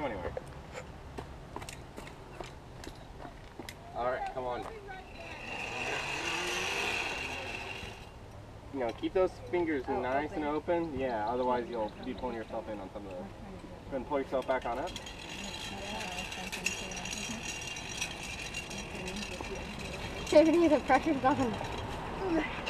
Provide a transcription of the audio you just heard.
anywhere. Alright, come on. You know, keep those fingers nice and open. Yeah, otherwise you'll be pulling yourself in on some of those. Go ahead and pull yourself back on up. Tiffany, the pressure's on.